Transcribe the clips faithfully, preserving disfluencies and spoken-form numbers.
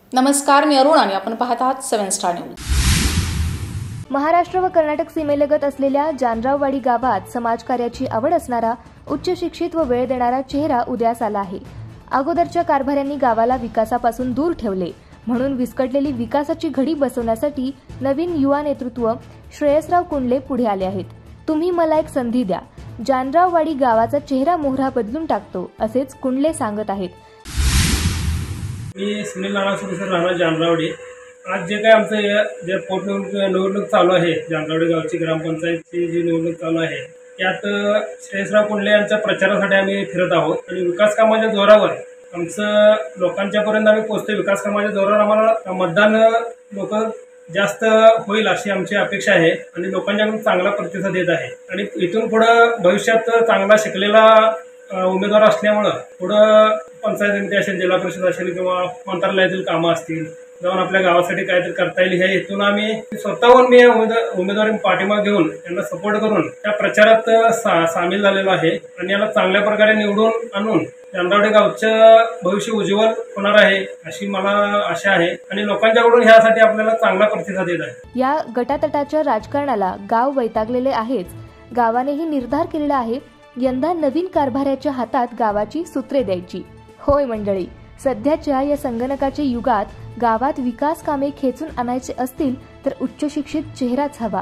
नमस्कार, मी अरुण आणि आपण पाहत आहात सेवन स्टार न्यूज। महाराष्ट्र व कर्नाटक सीमेलगत असलेल्या जानराववाडी गावात समाजकार्याची आवड असणारा उच्च शिक्षित व वेळ देणारा चेहरा उदयास आला आहे। अगोदरच्या कारभाऱ्यांनी गावाला विकासापासून दूर ठेवले, म्हणून विस्कटलेली विकासाची घडी बसवण्यासाठी नवीन युवा नेतृत्व श्रेयसराव कुंडले पुढे आले आहेत। तुम्ही मला एक संधी द्या, जानराववाडी गावाचा चेहरा मोहरा बदलून टाकतो, असेच कुंडले सांगत आहेत। मी सुनील नाना सुरेसर राहणार जानरावडी। आज जे काय आमचं जे पोटनिवडणूक निवडणूक चालू आहे, जानरावडी गावची ग्रामपंचायतची जी निवडणूक चालू आहे, त्यात श्रेयसराव कुंडले यांच्या प्रचारासाठी आम्ही फिरत आहोत आणि विकास कामाच्या जोरावर आमचं लोकांच्यापर्यंत आम्ही पोहोचतो। विकास कामाच्या जोरावर आम्हाला मतदान लोक जास्त होईल अशी आमची अपेक्षा आहे आणि लोकांच्याकडून चांगला प्रतिसाद येत आहे आणि इथून पुढं भविष्यात चांगला शिकलेला उमेदवार असल्यामुळं पुढं पंचायत समिती असेल, जिल्हा परिषद असेल किंवा मंत्रालयातील कामं असतील, जाऊन आपल्या गावासाठी काहीतरी करता येईल ह्या हेतून आम्ही स्वतःहून मी उमेदवारी पाठिंबा घेऊन त्यांना सपोर्ट करून त्या प्रचारात सा, सामील झालेलो आहे आणि याला चांगल्या प्रकारे निवडून आणून जानरावडी गावचं भविष्य उज्ज्वल होणार आहे अशी मला आशा आहे आणि लोकांच्याकडून ह्यासाठी आपल्याला चांगला प्रतिसाद येत आहे। या गटातटाच्या राजकारणाला गाव वैतागलेले आहेच। गावानेही निर्धार केलेला आहे, यंदा नवीन कारभाऱ्याच्या हातात गावाची सूत्रे द्यायची। होय मंडळी, सध्याच्या या संगणकाच्या युगात गावात विकास कामे खेचून आणायचे असतील तर उच्च शिक्षित चेहराच हवा।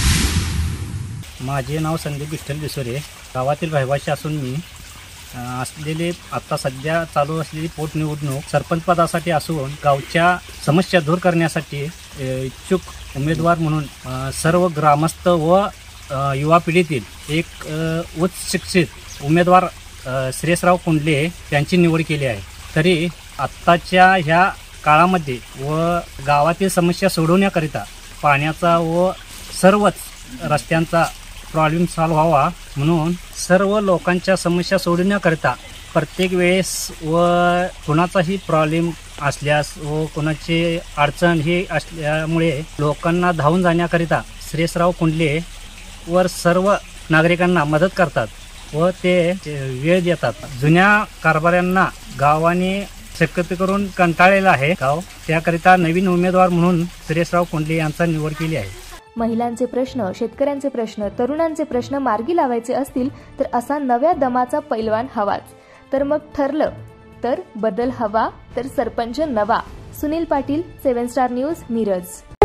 माझे नाव संदीप विठ्ठल बिसोरे, गावातील रहिवासी असून मी असलेले आता सध्या चालू असलेली पोटनिवडणूक सरपंच पदासाठी असून गावच्या समस्या दूर करण्यासाठी इच्छुक उमेदवार म्हणून सर्व ग्रामस्थ व युवा पिढीतील एक उच्च शिक्षित उमेदवार श्रेयसराव कुंडले यांची निवड केली आहे। तरी आत्ताच्या ह्या काळामध्ये व गावातील समस्या सोडवण्याकरिता पाण्याचा व सर्वच रस्त्यांचा प्रॉब्लेम सॉल्व्ह व्हावा म्हणून सर्व लोकांच्या समस्या सोडवण्याकरिता प्रत्येक वेळेस व कोणाचाही प्रॉब्लेम असल्यास व कोणाची अडचण ही असल्यामुळे लोकांना धावून जाण्याकरिता श्रेयसराव कुंडले वर सर्व नागरिकांना मदत करतात व ते वेळ देतात। जुन्या कारभाऱ्यांना गावाने शक्यतो करून कंटाळलेला आहे गाव, त्याकरिता नवीन उमेदवार म्हणून श्रेयसराव कुंडले यांचा निवड केली आहे। महिलांचे प्रश्न, शेतकऱ्यांचे प्रश्न, तरुणांचे प्रश्न मार्गी लावायचे असतील तर असा नव्या दमाचा पैलवान हवाच। तर मग ठरलं तर बदल हवा तर सरपंच नवा। Sunil Patil, seven star news, Miraj.